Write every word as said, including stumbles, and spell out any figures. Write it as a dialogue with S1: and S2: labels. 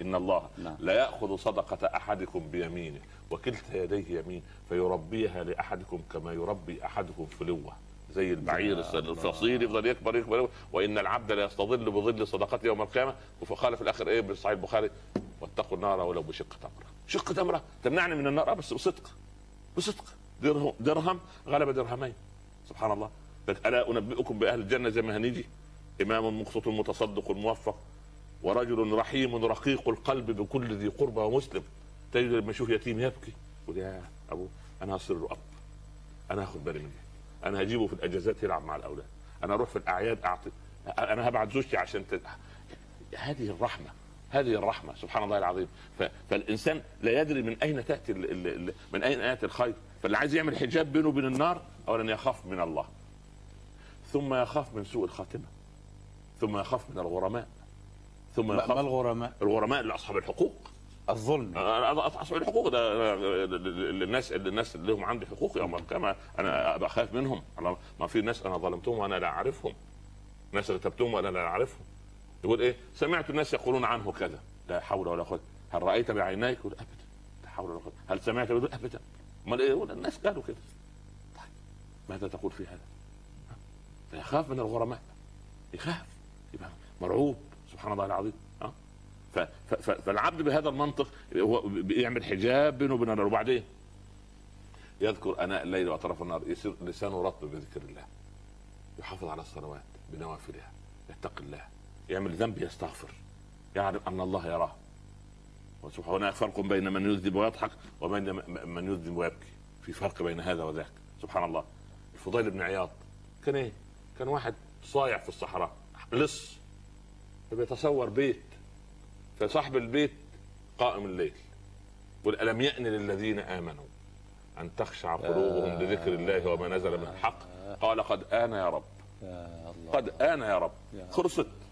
S1: ان الله
S2: نعم.
S1: لا ياخذ صدقه احدكم بيمينه وكلتا يديه يمين فيربيها لاحدكم كما يربي احدكم فلوه، زي البعير الفصيل يفضل يكبر يكبر. وان العبد لا يستظل بظل صدقته يوم القيامه. وقال في الاخر ايه بالصحيح البخاري: واتقوا النار ولو بشق تمره. شق تمره تمنعني من النار بس بصدق، بصدق. درهم درهم غلب درهمين. سبحان الله. الا انبئكم باهل الجنه زي ما هنيجي: امام مقسط متصدق موفق، ورجل رحيم رقيق القلب بكل ذي قربى ومسلم. تجد لما يشوف يتيم يبكي يقول: يا ابو انا هصير له اب، انا هاخد بالي منه، انا هجيبه في الاجازات يلعب مع الاولاد، انا اروح في الاعياد اعطي، انا هبعت زوجتي عشان ت... هذه الرحمه، هذه الرحمه. سبحان الله العظيم. ف... فالانسان لا يدري من اين تاتي ال... ال... من اين ياتي الخير. فاللي عايز يعمل حجاب بينه وبين النار اولا يخاف من الله، ثم يخاف من سوء الخاتمه، ثم يخاف من الغرماء، ثم يخاف.
S2: ما الغرماء؟
S1: الغرماء اللي اصحاب الحقوق،
S2: الظلم.
S1: اصحاب الحقوق ده الناس الناس اللي هم عندي حقوق يوم القيامه انا ابقى خايف منهم. ما في ناس انا ظلمتهم وانا لا اعرفهم، ناس اغتبتهم وانا لا اعرفهم. يقول ايه؟ سمعت الناس يقولون عنه كذا، لا حول ولا قوه. هل رايت بعينيك؟ يقول ابدا، لا حول ولا قوه. هل سمعت؟ يقول ابدا. امال ايه؟ الناس قالوا كده. طيب ماذا تقول في هذا؟ فيخاف من الغرماء، يخاف، يبقى مرعوب. سبحان الله العظيم. ها؟ فالعبد بهذا المنطق هو بيعمل حجاب بينه وبين النار، وبعدين يذكر اناء الليل واطراف النهار، يصير لسانه رطب بذكر الله، يحافظ على الصلوات بنوافلها، يتقي الله، يعمل ذنب يستغفر، يعرف ان الله يراه. وسبحانه هناك فرق بين من يذنب ويضحك وبين من يذنب ويبكي، في فرق بين هذا وذاك. سبحان الله. الفضيل بن عياض كان ايه؟ كان واحد صايع في الصحراء لص، فبيتصور بيت، فصاحب البيت قائم الليل يقول: ألم يأن للذين آمنوا أن تخشع قلوبهم لذكر الله وما نزل من الحق. قال: قد آن يا رب، قد آن يا رب. خلصت.